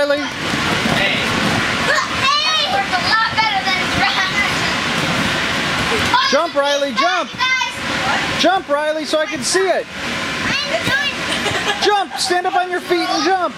Riley. Hey. Hey! Works a lot better than it's Jump, Riley, jump. Jump, Riley, so I can see it. Jump, stand up on your feet and jump.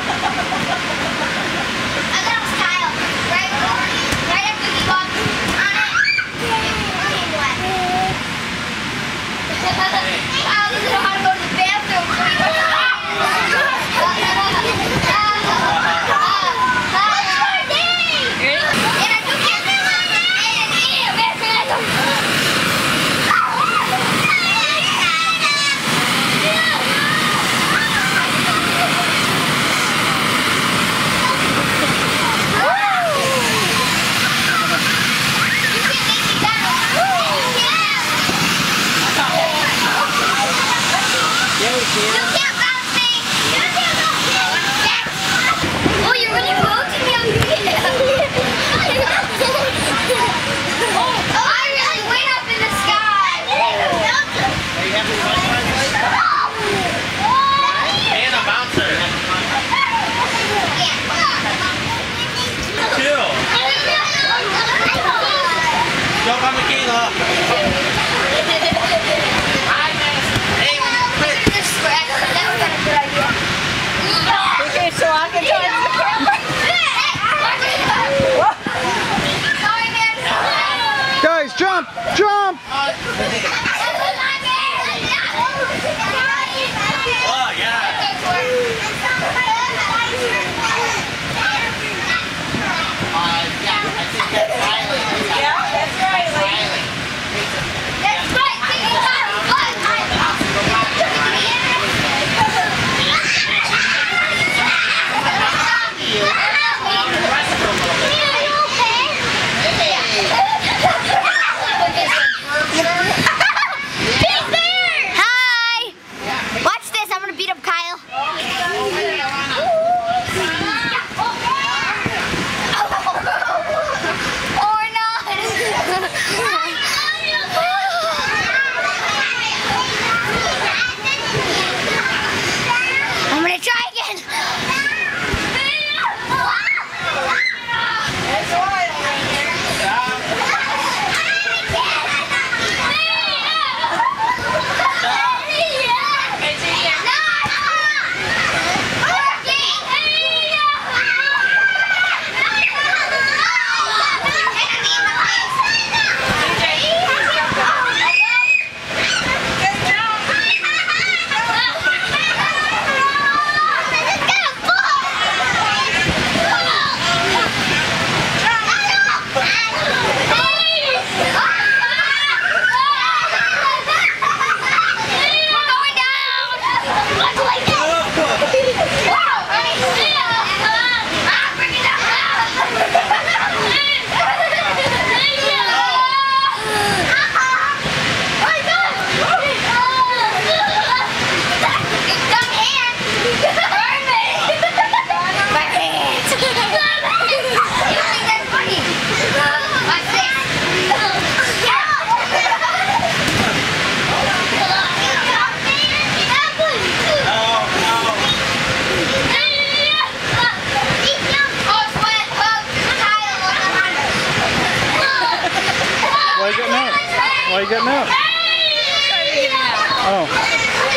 Guys, jump! Jump! Oh, yeah. Why are you getting out? Why are you getting out? Oh.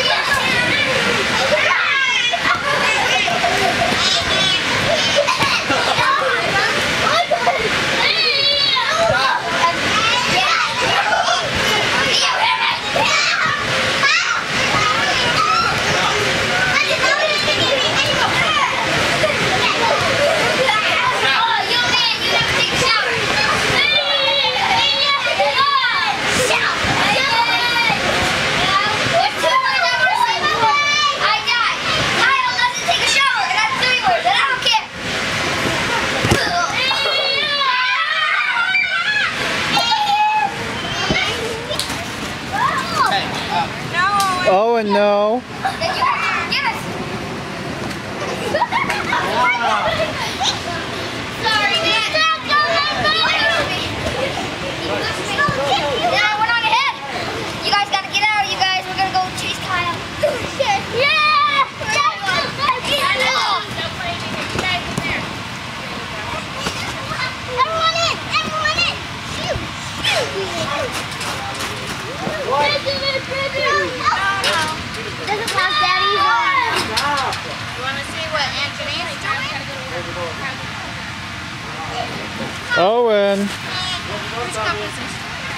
Owen, no.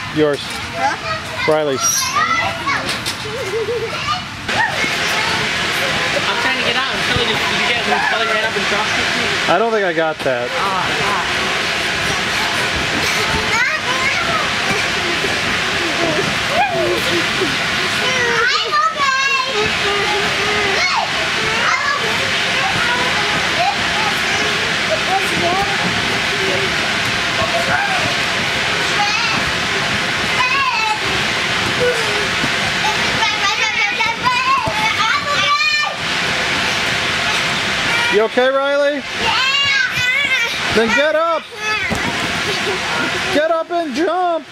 Yours. Huh? Riley's. I'm trying to get out. I'm telling you, did you get when Kelly ran up and dropped it? I don't think I got that. Oh, God. You okay, Riley? Yeah. Then get up. Get up and jump.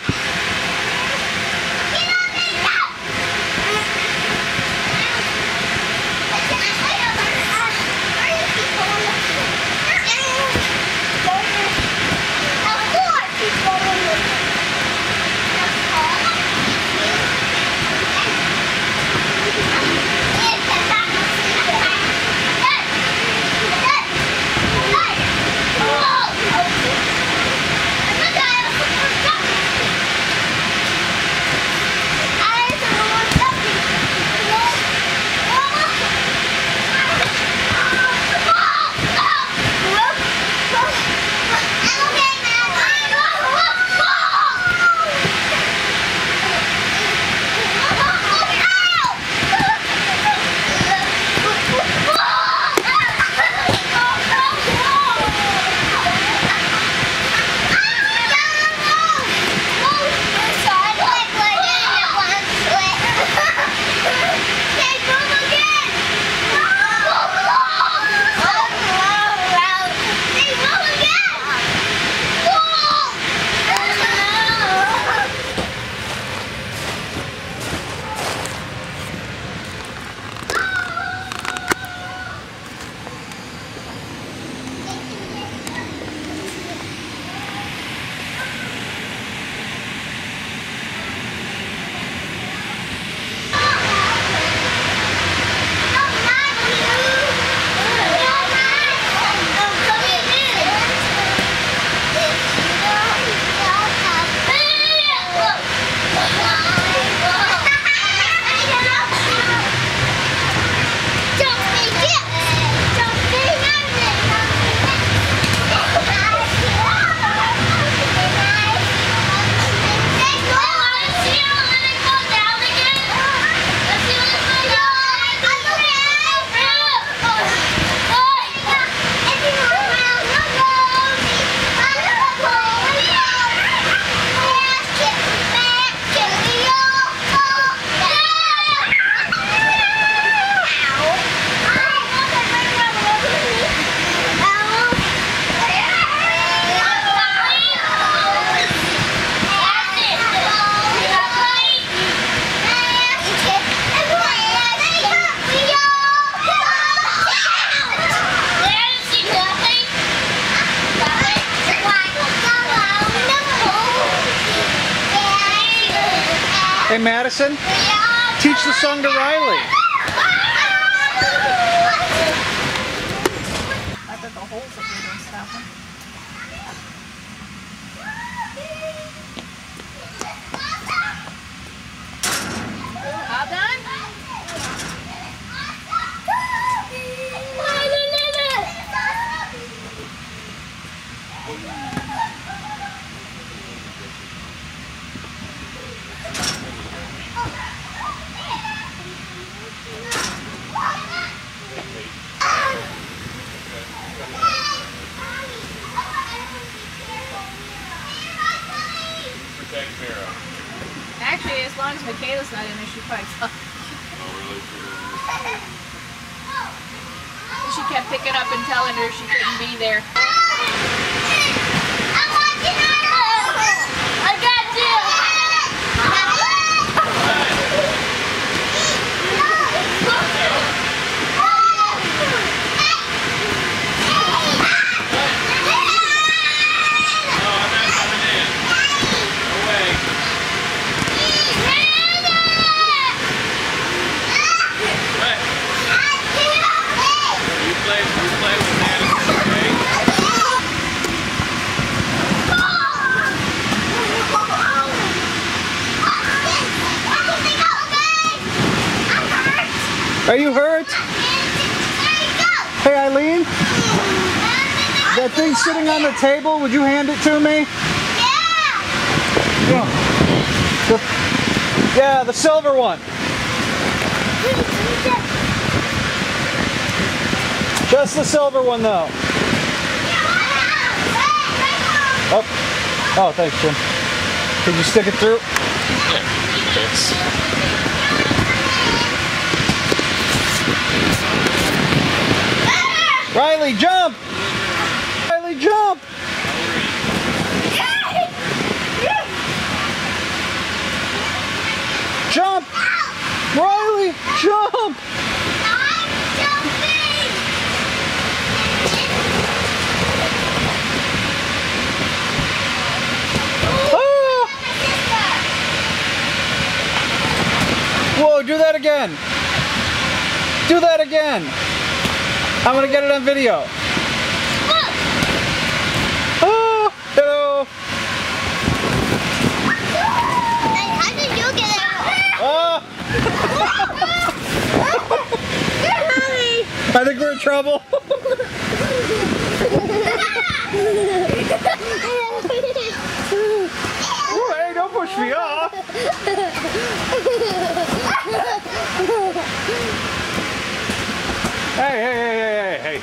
Hey, Madison, teach the song to Riley. I bet the holes up there don't stop them. All done? Actually, as long as Michaela's not in there, she's probably fine. She kept picking up and telling her she couldn't be there. I got you! You play with Madison, okay? Are you hurt? Hey Eileen, that thing sitting on the table, would you hand it to me? Yeah, the silver one. Just the silver one though. Oh, thanks Jim. Can you stick it through? Fits. Riley, jump! Riley, jump! Jump! Riley, jump! I'm jumping! Ah! Whoa, do that again! Do that again! I'm gonna get it on video. Oh, hello! How did you get it? Oh! I think we're in trouble. Oh, hey, don't push me off. Hey.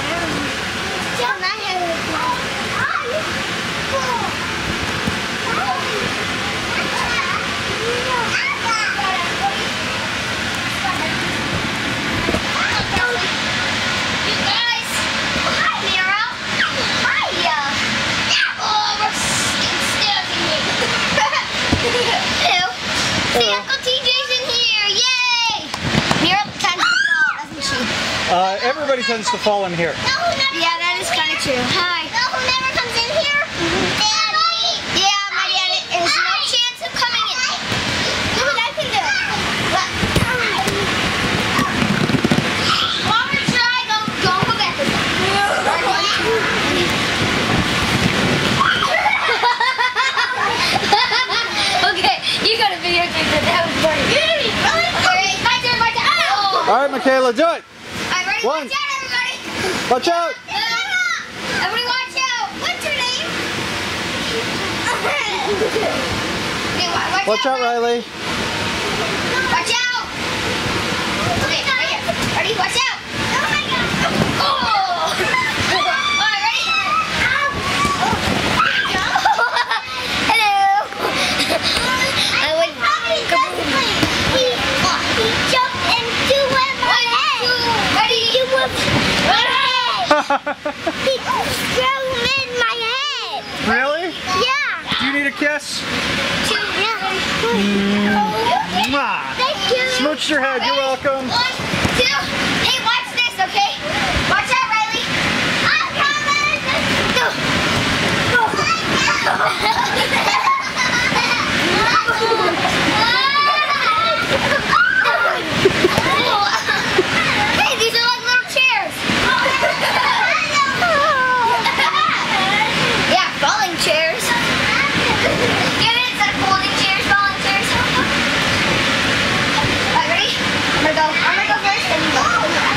See, Uncle TJ's in here! Yay! Mira tends to fall, doesn't she? Everybody tends to fall in here. Yeah, that is kind of true. Hi. No, who never comes in here? Daddy. Yeah, my daddy. There's no chance of coming in. Look what I can do. Mom, try. Don't go back. Okay, you got a videotape that. That was funny. Really? Alright, my turn. Oh. All right, Michaela, do it. Alright, ready? One. Watch out, everybody. Watch out. Everybody watch out! What's your name? Okay, Watch out, Riley. Watch out! Okay, right here. Ready? Watch out! Oh my god! Oh! Alright, ready? Hello! I went he jumped into my head! Ready? You whooped my head! He threw him in my head! Really? Yeah! Do you need a kiss? Mwah. Thank you! Smooch your head. You're welcome. 1, 2. Hey, watch this, okay? Watch out, Riley. I'm coming! Hey, these are like little chairs. Yeah, falling chairs. Get it? Instead of folding chairs, falling chairs. Alright, ready? I'm gonna go first, then you go.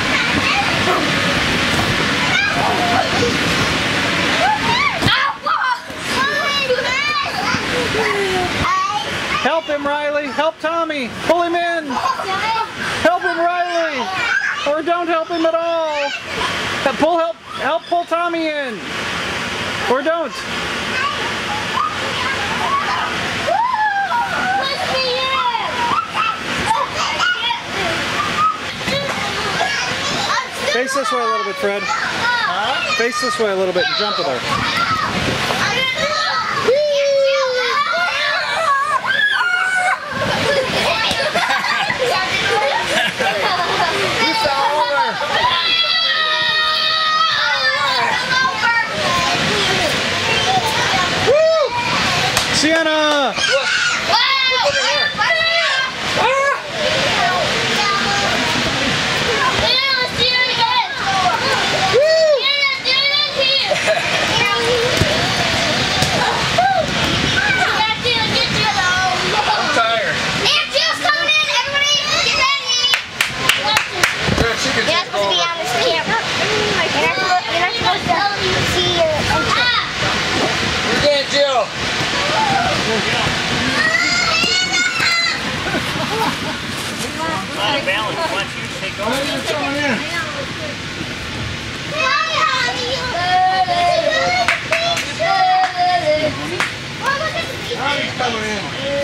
Help him, Riley. Help Tommy. Pull him in. Help him, Riley. Or don't help him at all. Help pull Tommy in. Or don't. Face this way a little bit, Fred. Face this way a little bit and jump with her. Sienna! Tommy's coming in. Tommy's coming in.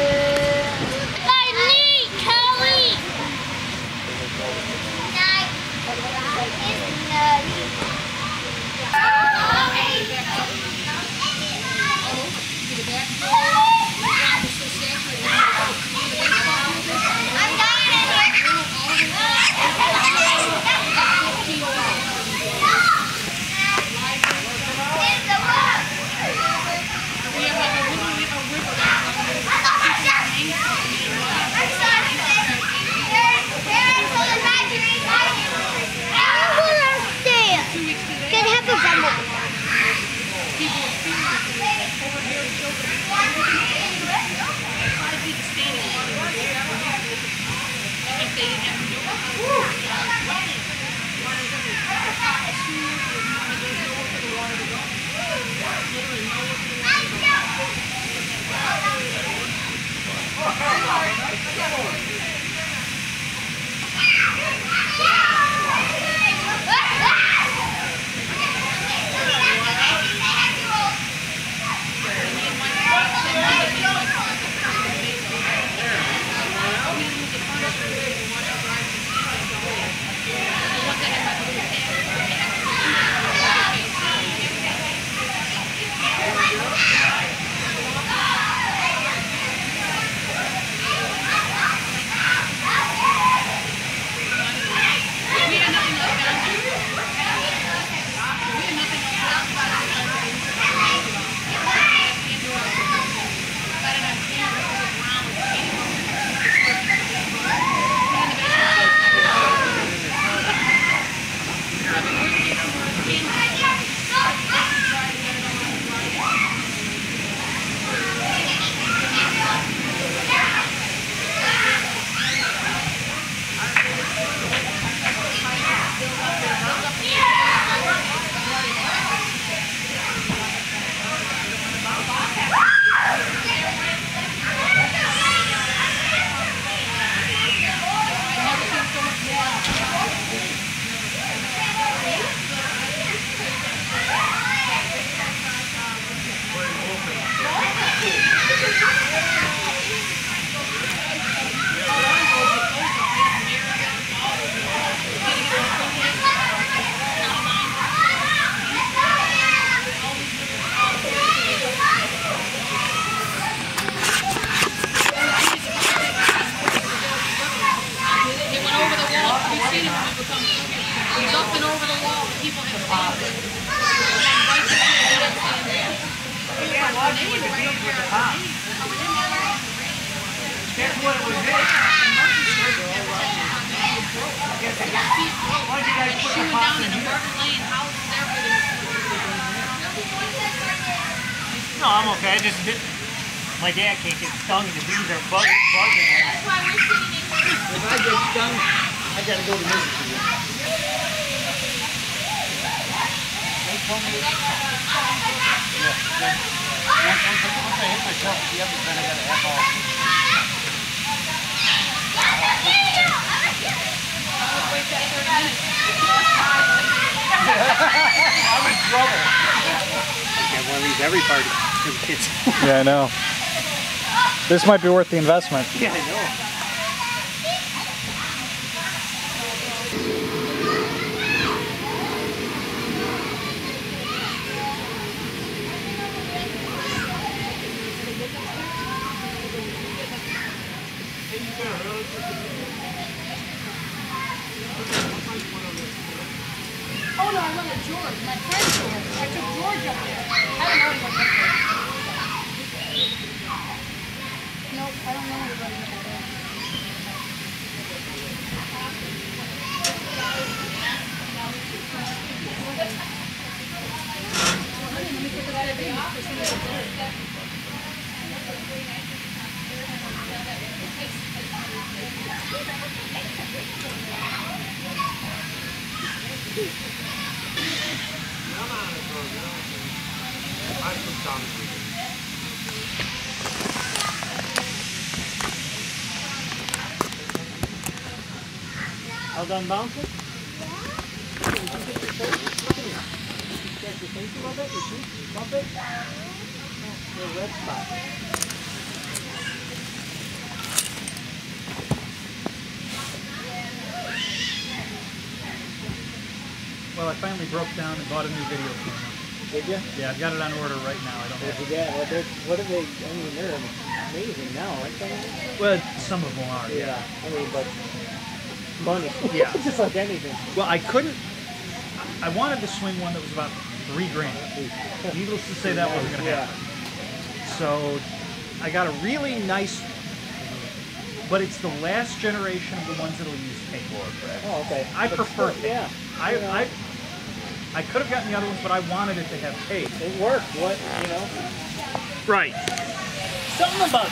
No, I'm okay. I just did. My dad can't get stung and the bees are bugging. That's why we're sitting in here. If I get stung, I gotta go to Mississippi. Once I hit myself with the other, then I gotta F off. I'm in trouble. I want to leave every party for the kids. Yeah, I know. This might be worth the investment. Yeah, I know. Oh no, I went with George, my friend's George. I took George up there. I don't know anybody up there. Nope, I don't know anybody up there. Let me put that in for some All done bouncing? Yeah. Can you get your face? Look at me. Scratch your face a little bit, your cheek, bump it. Oh, little red spot. Well, I finally broke down and bought a new video camera. Did you? Yeah, I've got it on order right now. I don't What have you got? What are they? I mean, they're amazing now, aren't they? Well, some of them are. Yeah. I mean, but money. Yeah. Just like anything. Well, I couldn't. I wanted to swing one that was about $3 grand. Needless to say, that wasn't going to happen. So I got a really nice, but it's the last generation of the ones that'll use tape. Oh, okay. I prefer tape. Yeah. I could have gotten the other ones, but I wanted it to have tape. It worked. What, you know? Right. Something about.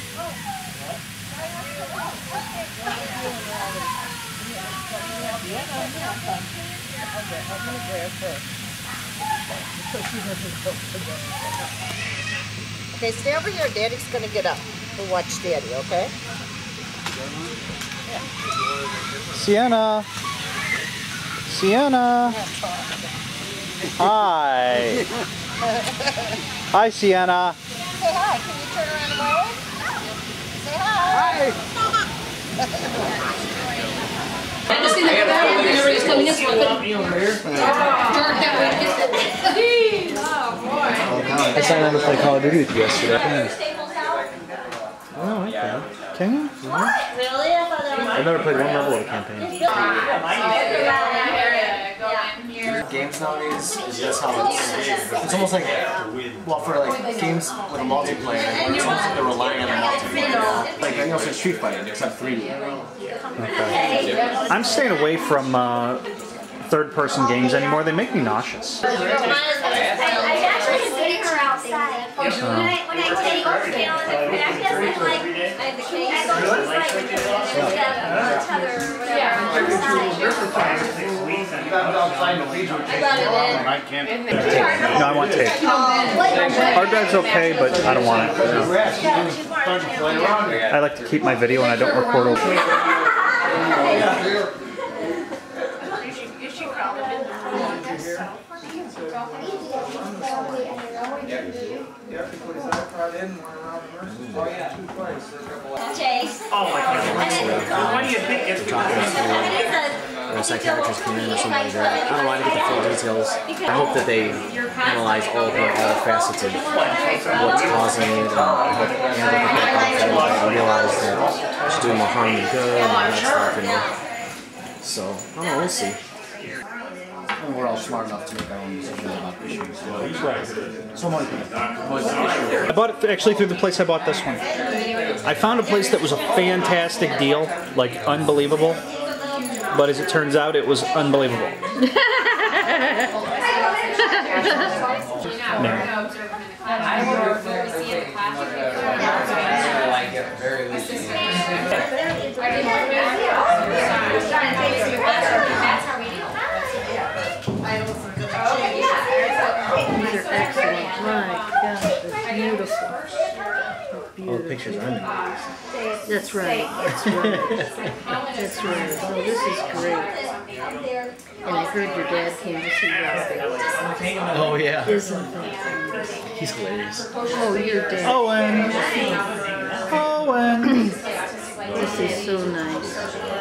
Okay, stay over here. Daddy's gonna get up. We'll watch Daddy, okay? Sienna. Sienna. Hi. Hi, Sienna. Say hi. Can you turn around and wave? Say hi. I just seen the crowd and everybody's coming in. I signed on to play Call of Duty with you yesterday. Oh, okay. Can you? Really? I thought that was I've never played one level of the campaign. Games nowadays is just how it's almost like, well, for like games with a multiplayer, it's almost like they're relying on the multiplayer. Like, you know, for Street Fighter, except 3D. Okay. I'm staying away from third-person games anymore. They make me nauseous. I actually take her outside. When I take her down in the practice, I'm like, I have the case. I go to like the tether or whatever. No, I want tape. Hard drive's okay, but I don't want it. I like to keep my video and I don't record over. Chase. What do you think? Or a psychiatrist came in or something like that. I don't know why to get the full details. I hope that they analyze all facets of what's causing it and realize that she's doing more harm than good and all that stuff, you know. So, I don't know, we'll see. And we're all smart enough to make our own decisions about issues. So much. I bought it actually through the place I bought this one. I found a place that was a fantastic deal, like unbelievable. But as it turns out, it was unbelievable. These are excellent. My gosh, it's beautiful. All the pictures I'm in. That's right. That's right. That's right. Oh, this is great. And I heard your dad came to see Robbie. Oh, yeah. Isn't that? He's hilarious. Oh, your dad. Owen. Owen. This is so nice.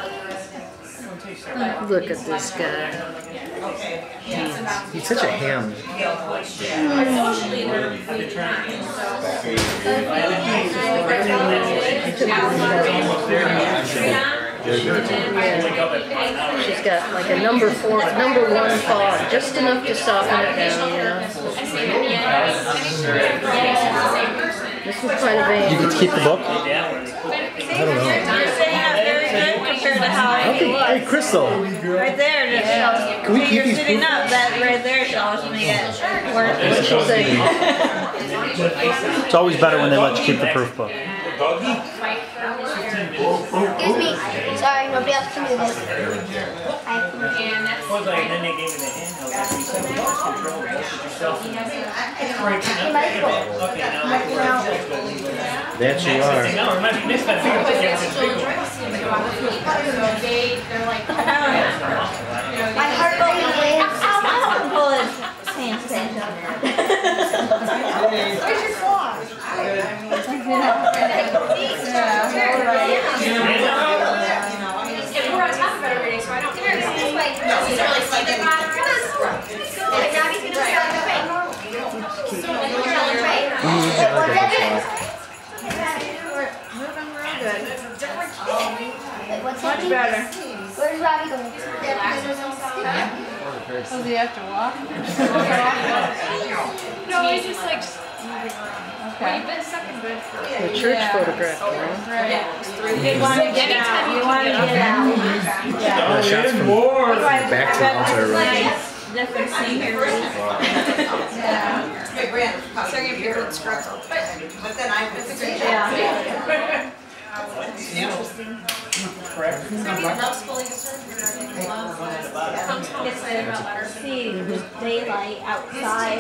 Look at this guy. He's such a ham. She's got like a number 1 paw, just enough to soften it down, you know. This was quite a vein. You get to keep the book? I don't know. Compared to how I Okay, hey, Crystal. right there just shows Can we me keep you're these sitting proof? up. That right there shows me it. What'd she say? It's always better when they let you keep the proof book. Excuse me. Sorry, nobody else can do this. Then they gave me the handheld. Like you said, we lost control. Yourself. That you are. No, it might be next time. They're like we're on top of it every day, so I don't care. This way. He's really slipping. Come on. Gabby's gonna start the way. So when you're on the way. Moving real good. What's Much better. Where's Robbie going? Oh, do you have to walk? No, he's just like. Okay. You've been sucking good for The church photograph. Right. You want to get out. You want to get out. The shots from back to the altar road. Different scenery. So you're gonna be good scrubs. But then I was See daylight outside.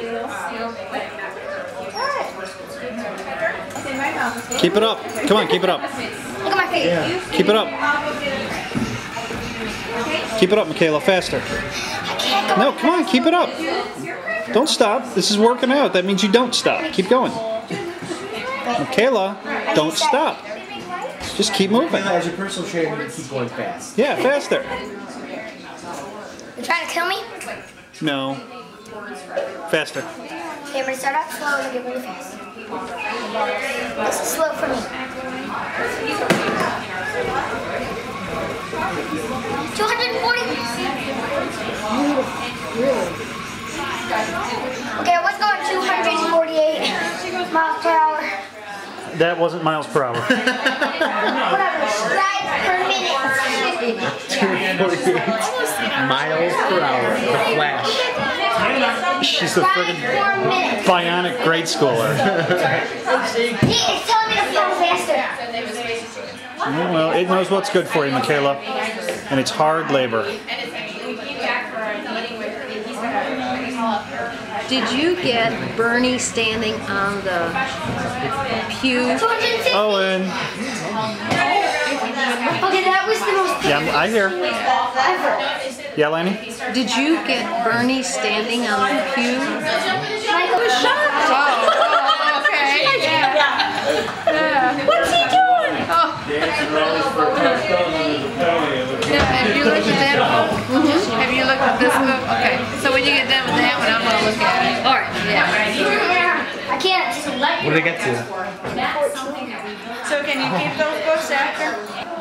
Keep it up. Come on, keep it up. Look at my face. Yeah. Keep it up. Keep it up, Michaela. Faster. No, come on, keep it up. Don't stop. This is working out. That means you don't stop. Keep going. Michaela, don't stop. Just keep moving. As your personal trainer, you keep going fast. Yeah, faster. You trying to kill me? No. Faster. Okay, I'm gonna start off slow and get really fast. This is slow for me. 240. Okay, let's go at 248 miles per hour. That wasn't miles per hour. Whatever, strides per minute. 248 miles per hour. The Flash. She's the friggin' bionic grade schooler. It's telling me to go faster. Well, it knows what's good for you, Michaela. And it's hard labor. Did you get Bernie standing on the pew? Owen. Okay, that was the most Yeah, I hear. ever. Yeah, Lanny? Did you get Bernie standing on the pew? Michael was shocked. Oh, okay. What's he doing? Oh. Yeah, have you looked at that one? Have you looked at this book? Okay. So when you get done with that one, I'm going to look at it. All right. Yeah. I can't. What did I get to? So can you keep those books after?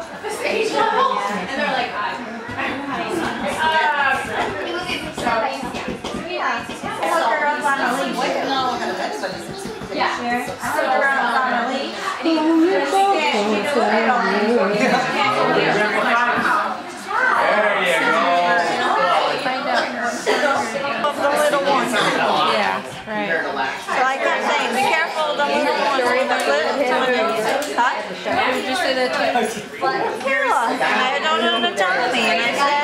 Hook her up on a leash. Yeah. Hook her up on a leash. Of the little ones. Yeah, right. So I kept saying, be careful of the little ones. The cut. Did you say that too? Carla, I don't know the tummy, and I said,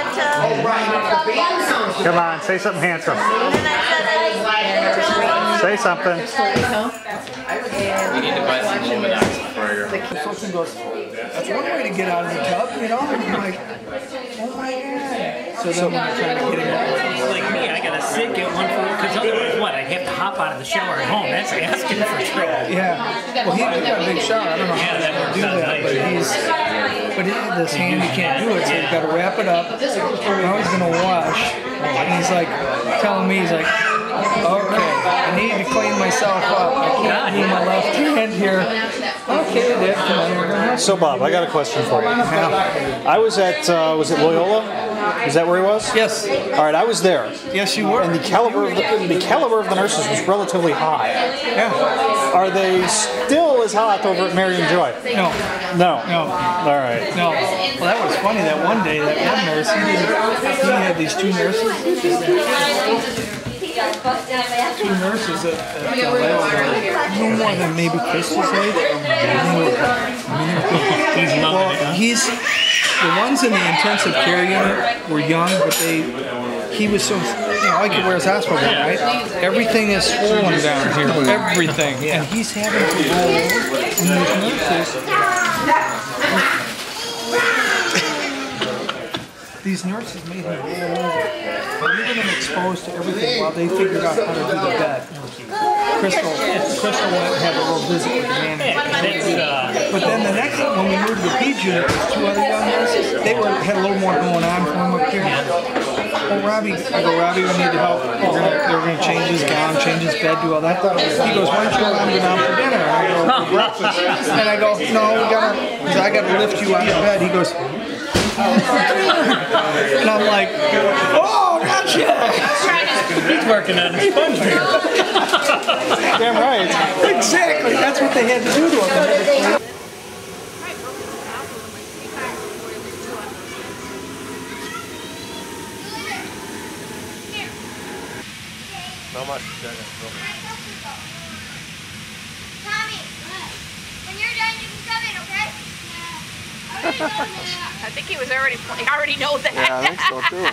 Come on, say something handsome. and I said, Say something. You need to buy some Luminax for your... Something goes, that's one way to get out of the tub, you know? And I'm like, oh my God. So then I'm trying to get him out. Like me, I gotta sit, get one for because otherwise what? I'd have to hop out of the shower at home. That's asking for trouble. Yeah. Well, he's got a big shower. I don't know how Yeah, that to works do out that, nice. but this hand, he can't do it, so he's got to wrap it up. Now he's going to wash. And he's like, telling me, he's like, okay, I need to clean myself up. I can't do my left hand here. Okay, Dad. So, Bob, I got a question for you. I was at, was it Loyola? Is that where he was? Yes. All right, I was there. Yes, you were. And the caliber of the nurses was relatively high. Yeah. Are they still as hot over at Mary and Joy? No. No. No. All right. No. Well, that was funny. That one day, that one nurse, he had these two nurses. Two nurses that no more than maybe Crystal's age. He's loving it, huh? The ones in the intensive care unit were young, but he was so, like he wears hospital, right? Everything is swollen down here, everything. And he's having to roll over. And these nurses, these nurses made him roll over. But leaving him exposed to everything while they figured out how to do the bed. Crystal went and had a little visit with the manager. But then the next one, when we moved to the PEDS unit, there's 2 other young nurses. They had a little more going on for him up here. Oh, Robbie, I go, Robbie, we need help. They're going to change his gown, change his bed, do all that. He goes, why don't you allow me down for dinner? And I go, for breakfast. And I go, no, I got to lift you out of bed. He goes, and I'm like, oh, gotcha. He's working on his sponge here. Damn right. Exactly. That's what they had to do to him. How much? Tommy, when you're done, you can come in, okay? I think he was already, I already know that. Yeah, I think so too.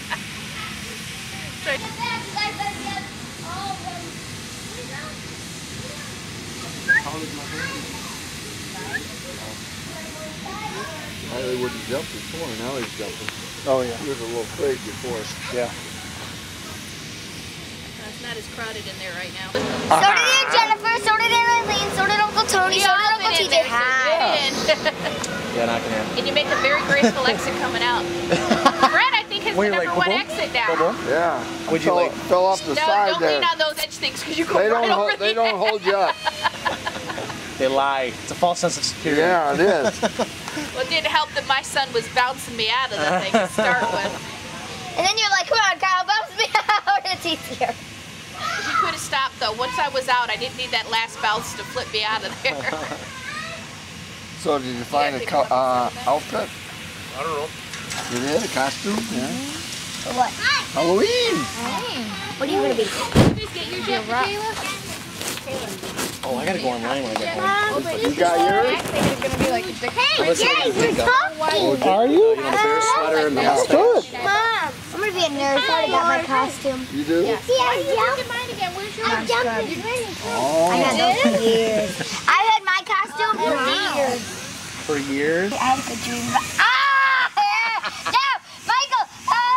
Riley wouldn't jump before, now he's jumping. Oh, yeah. He was a little afraid before. Yeah. It's not as crowded in there right now. So did Aunt Jennifer, so did Aunt Eileen, so did Uncle Tony, so did Uncle TJ. Hi. Yeah, not gonna happen. And you make a very graceful exit coming out. Fred, I think, has the #1 exit now. Yeah. Would you like fell off the side Don't there. lean on those edge things because you go right over the They don't hold you up. They lie. It's a false sense of security. Yeah, it is. Well, it didn't help that my son was bouncing me out of the thing to start with. And then you're like, come on, Kyle, bounce me out. It's easier. He could have stopped though. Once I was out, I didn't need that last bounce to flip me out of there. So did you find a outfit? I don't know. You did? A costume? Yeah. For what? Halloween! What are you going to be? Oh, I gotta go online when I get home. You got yours? Hey, Jay, we're talking. Are you? The bear sweater and the house. Good. Mom, I'm going to be a nerd. I already got my costume. You do? Yeah, I'm jumping. Oh. I got those for years. I had my costume for years. For years? I had a good dream about... No! Michael!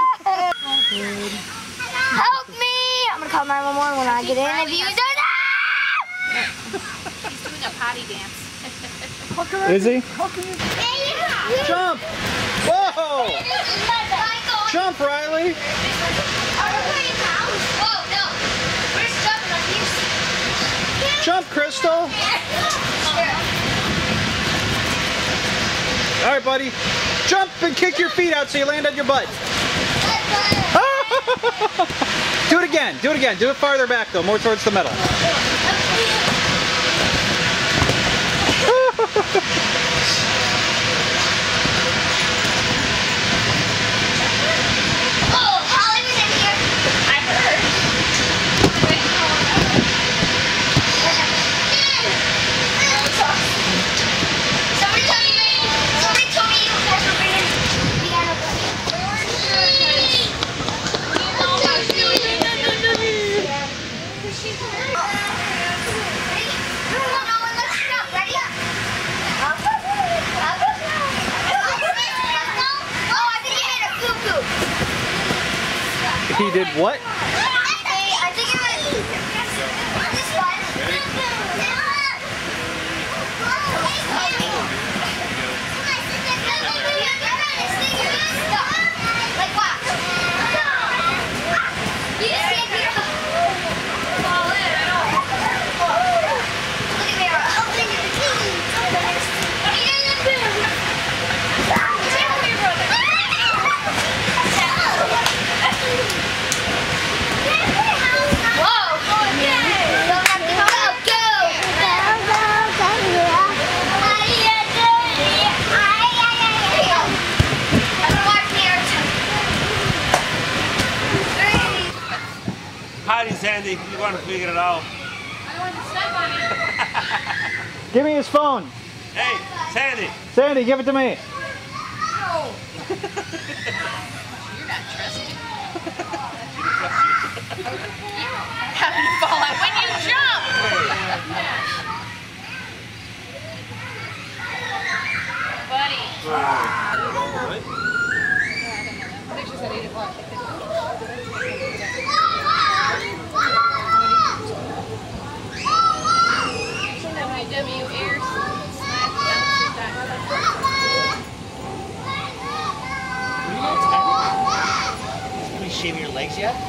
Help me! I'm going to call 911 when I get in. If you do that! He's doing a potty dance. Is he? Yeah. Jump! Whoa! Michael! Jump, Riley! Are we playing now? Whoa, no. We're just jumping on here. Jump, Crystal! All right, buddy. Jump and kick your feet out so you land on your butt. Do it again. Do it again. Do it farther back, though. More towards the middle. Oh, Holly was in here. I heard. Somebody told me you guys were bringing piano He did what? I think it was this one. Like what? You just can't be fall in at all. Look at me. Howdy, Sandy. You want to figure it out? I don't want to step on it. Give me his phone. Hey, Sandy. Sandy, give it to me. No. You're not trusting. How do you fall out when you jump? Buddy. shaving your legs yet?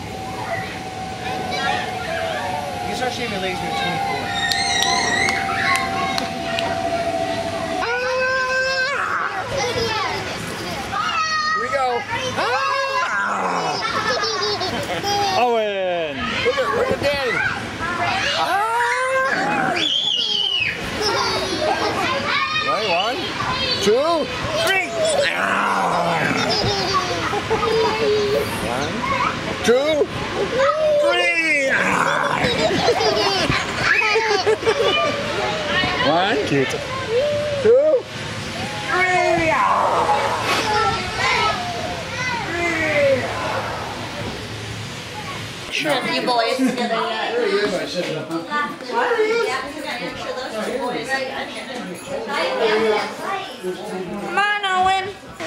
You can start shaving your legs when you're 24. Here we go. Owen! Look at Daddy. Right, 1, 2, 3. 1, 2, 3. 1, 2, 3. You boys together yet? Come on, Owen.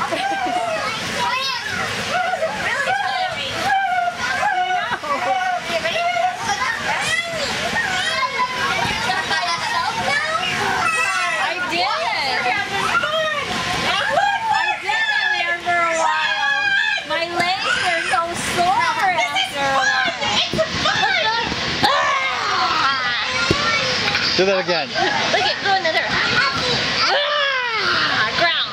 Do that again. Look at, go another. Ground.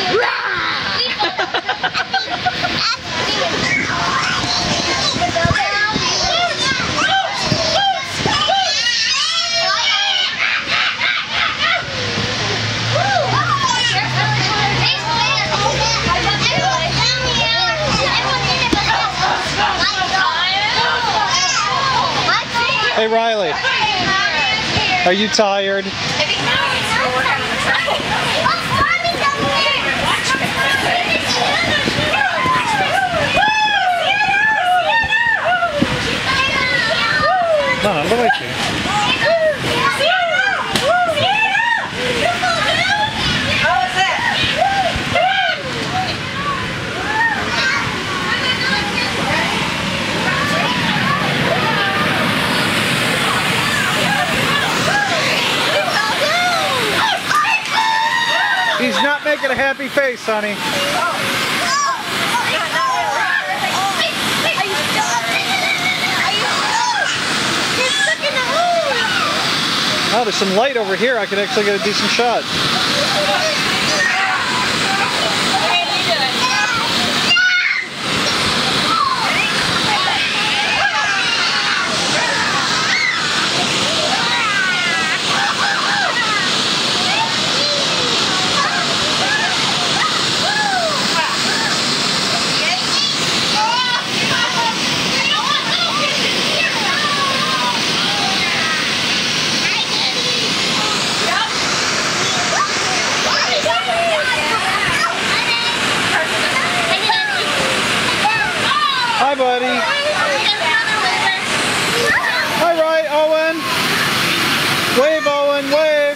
Hey Riley, are you tired? No, look at you. He's not making a happy face, honey. Oh, there's some light over here. I could actually get a decent shot. Hi, buddy. All right, Owen. Wave, Owen, wave.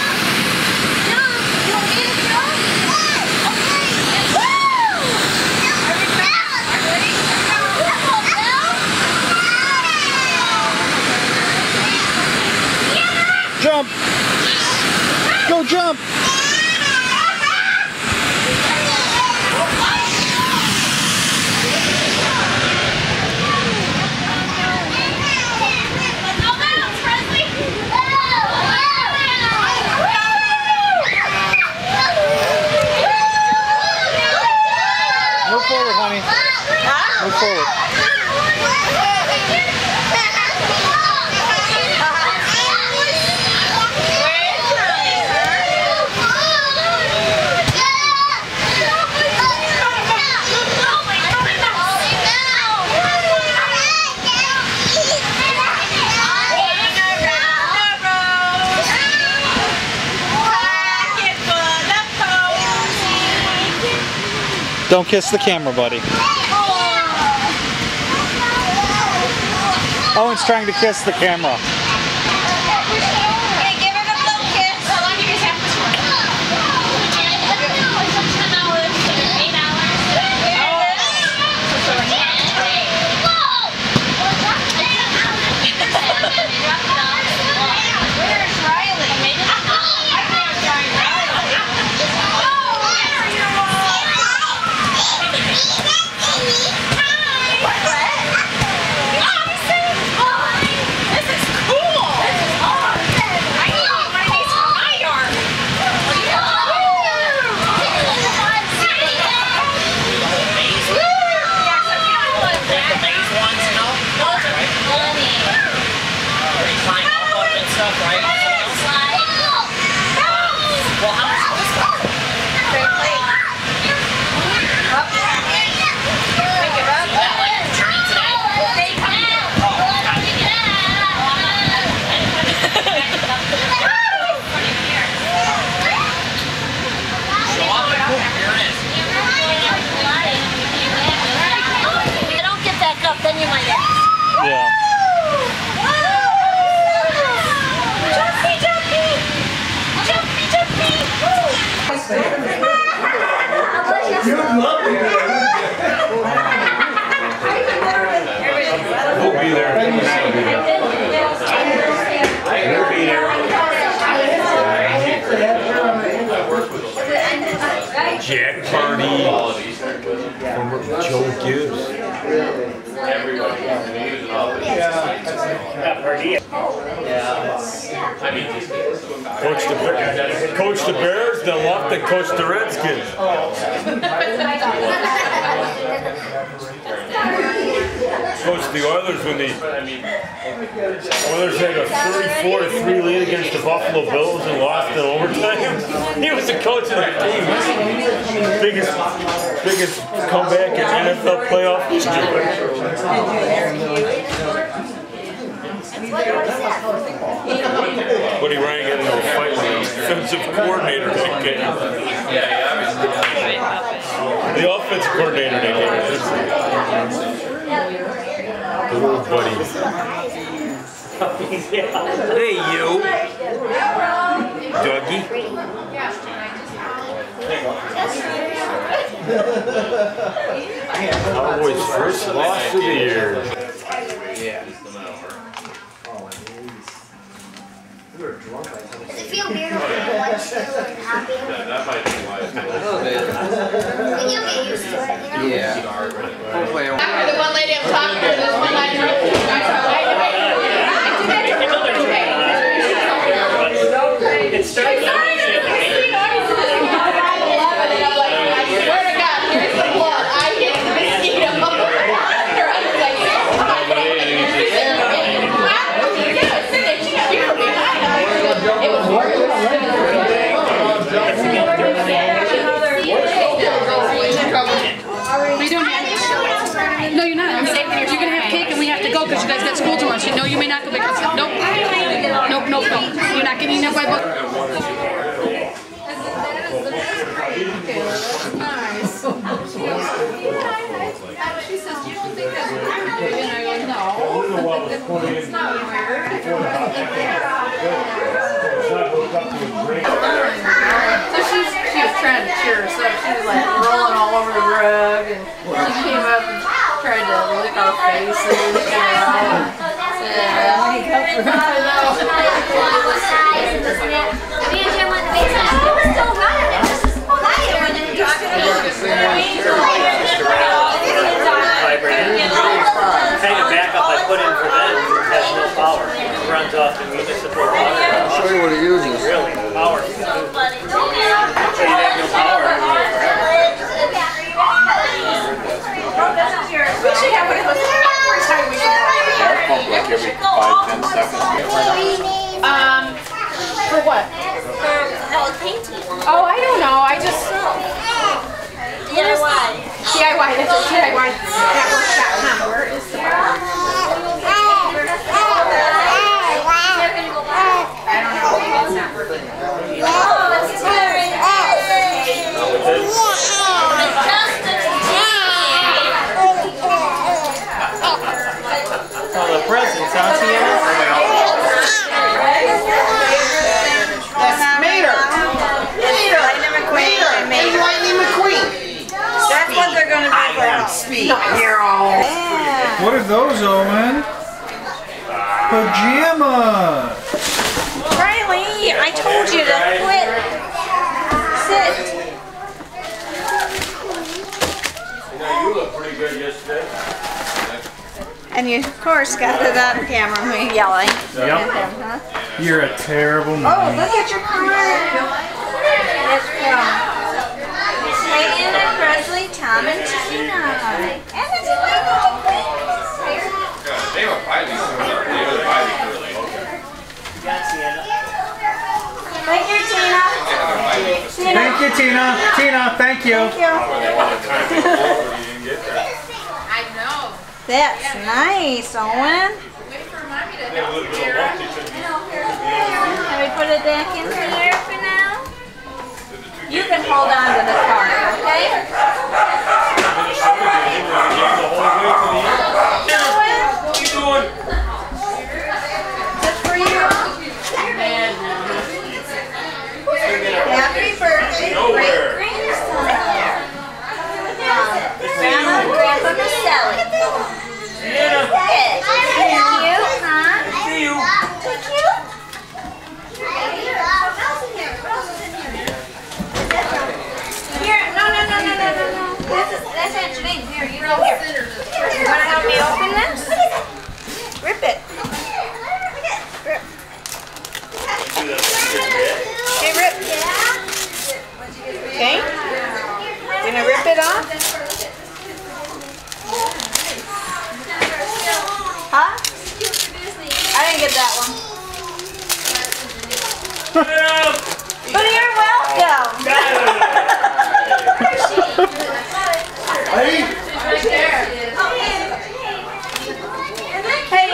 Jump. Go jump. Move forward, honey. Move forward. Don't kiss the camera, buddy. Owen's trying to kiss the camera. Yeah. Jumpy, jumpy! Jumpy, jumpy! We'll be there. We'll be there. Jack Party from Joe Gibbs. Coach the Bears, then left and coach the Redskins. Coach the Oilers when the Oilers had a 34-3 lead against the Buffalo Bills and lost in overtime. He was the coach of that team. Biggest comeback in NFL playoff history. But he ran into a fight with the defensive coordinator that game. The offensive coordinator that game. Good old buddy. Hey, you. Dougie. Cowboys' first loss of the year. Yeah. Does it feel weird when you're one, two, and happy? That might be why it's But you'll get used to it, you know? Yeah. Hopefully I won't. After the one lady I'm talking to, this one lady. It started. No, you're not. You're gonna have cake and we have to go because you guys got school tomorrow. So no, you may not go back. Nope. Nope. You're not getting enough by book. Nice. She says, you don't think that's weird? And I go, no. It's not weird. So she was trying to cheer us up. She was like rolling all over the rug and she came up and tried to lick our faces, you know. Yeah. Kind of backup I put in for that has no power. It runs off the municipal water. I'll show you what it uses. Really, power. So you have no power. We should have one of those every time we go. like every 5-10 seconds. For what? For painting. Oh, I don't know. I just DIY. DIY. That's a DIY.network.com. Where is the bar? I don't know. It's not working. Oh, the presents, huh, Sienna? That's Mater. Lightning McQueen. Hey, Lightning McQueen. That's what they're going to do for us. Speed hero. What are those, Owen? Pajamas. Riley, I told you to quit. Sit. You know, you look pretty good yesterday. And you, of course, got it on camera me yelling. Yep. At him, huh? You're a terrible Oh, man. look at your card. It's from Diana, Presley, Tom, and Tina. And it's They were fighting early. Thank you, Tina. Thank you, Tina. Tina, thank you. Thank you. I know. That's nice, Owen. Wait for mommy to help you here. Can we put it back in here for now? You can hold on to the card, okay? Owen? Sally. Sienna. Cute, huh? See you. Cute? Here, no. That's Angeline. Here, you go here. You want to help me open this? Rip it. Rip. Okay, rip. Okay. Gonna rip it off? Huh? I didn't get that one. But you're welcome. Hey. Right there. Hey.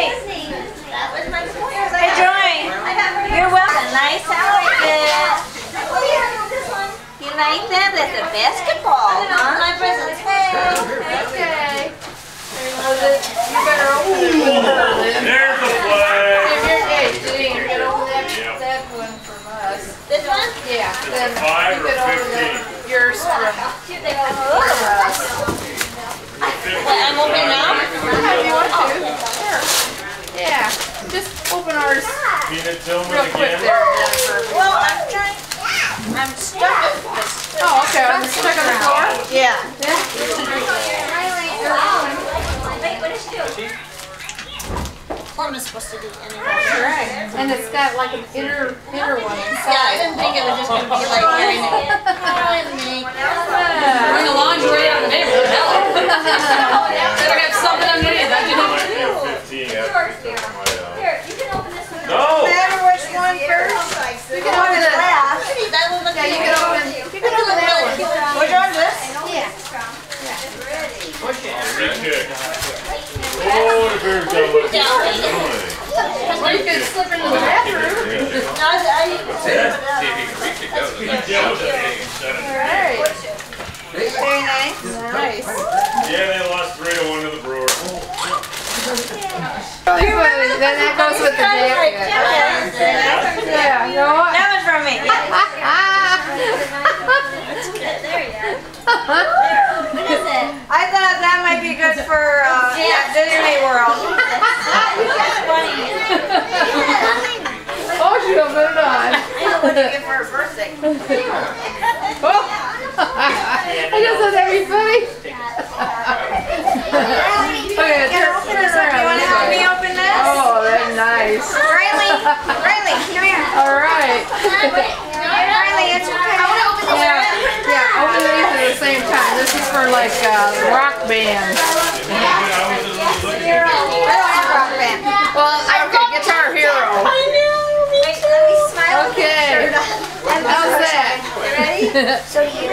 Hey, Joy. You're welcome. Nice outfit. You like that? That's a basketball, huh? My present's Okay. You better open it. There's the flag. Hey, Janine, you gotta open that one from us. This one? Yeah. Then 5 you or could open 15? yours from us. What, I'm open now? If you want to. Sure. Yeah. Just open ours Peanut Tillman real quick again. there, Jennifer. Well, I'm stuck. Oh, okay. I'm stuck on the floor? Yeah. Wait, what is she doing? What am I supposed to do anyway? Right. And it's got like an inner one inside. Yeah, I didn't think it was just going to be like hearing it. Bring the lingerie out of the neighborhood. Hell. Better have something underneath. Don't you know? Here, you can open this one. No! Matter which one first. You can open it. That one looks Yeah, you can open that one. Which one? This? Yeah. Oh, the bear's got a little Or you could slip into the bathroom. Alright. Very nice. Nice. Yeah, they lost 3-1 to the Brewers. Then that goes with the jacket. Yeah, you know what? That was from me. I thought that might be good for Disney World. Oh, she don't put it on. I know what to give for her birthday. Oh. I just thought that'd be funny. Okay, turn this around. You want to help me open this? Oh, that's nice. Riley, come here. All right. Riley, it's okay. I want to open this. Yeah, open these at the same time. This is for like rock band. I don't have rock band. Well, okay, Guitar Hero. I know. Wait, let me smile. Okay. How's that? You ready? So you.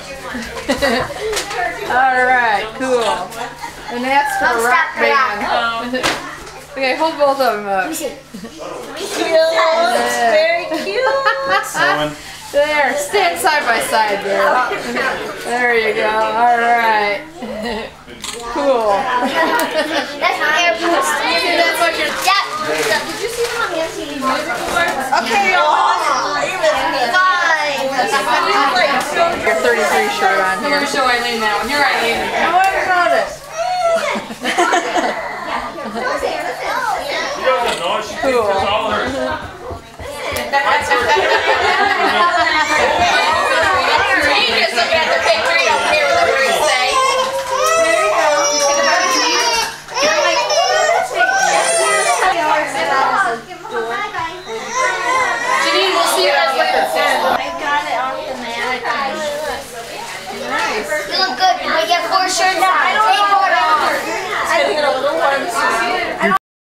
All right, cool. And that's for rock band. Okay, hold both of them up. Very cute. There, stand side by side there. There you go. All right. Cool. That's my airpods. That's what you're. Did you see Mommy? Okay, fine. Your 33 shirt on here. I'm gonna show Eileen that one. You're Eileen. What about it? She doesn't know. She thinks it's all her.